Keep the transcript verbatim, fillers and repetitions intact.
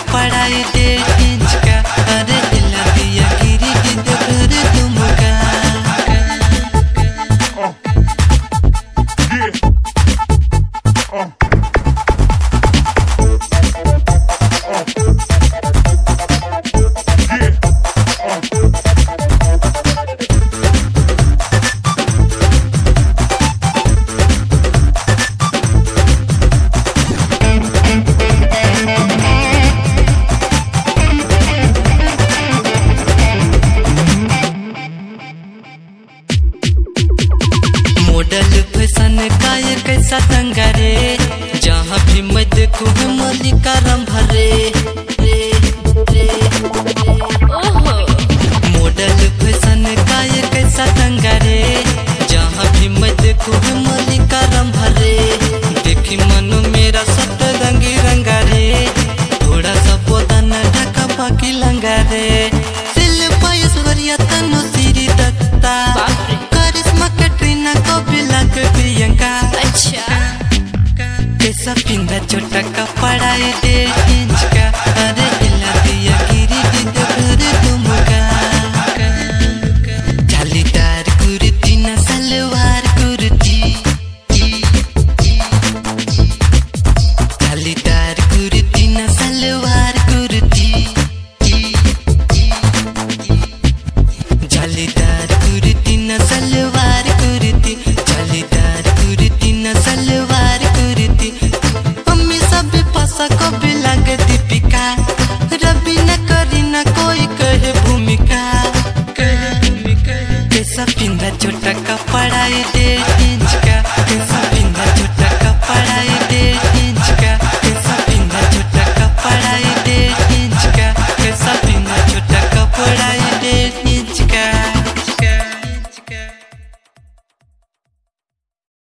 कपड़ा डेढ़ इंच का, अरे हिला दिया गिरी गिद्ध फिर तुमका। मॉडल फैशन का ये कैसा तंगा रे, जहाँ भी मैं देखूँ है मलिका रम भरे रे रे रे। ओहो मॉडल फैशन का ये कैसा तंगा रे, जहाँ भी मैं देखूँ है मलिका रम भरे। देखी मनो मेरा सब रंगी रंगा रे, थोड़ा सा बदन ढका बाकी लंगा रे। शिल्पा ऐश्वर्या तनु श्री दत्ता, करिश्मा कैटरीना कपिला प्रियंका। अच्छा कैसा पिंदा छोटा कपड़ा डेढ़ इंच का, अरे हिला दिया गिरी गिद्ध फिर तुमका। जालीदार कुर्ती न सलवार कुर्ती, जालीदार कुर्ती न सलवार कुर्ती, जालीदार कुर्ती न सलवार कुर्ती, जालीदार कुर्ती न सलवार कुर्ती। मम्मी सब पासा को भी लगे दीपिका, रवि न करी न कोई कहे भूमिका। कैसा पिंदा छोटा कपड़ा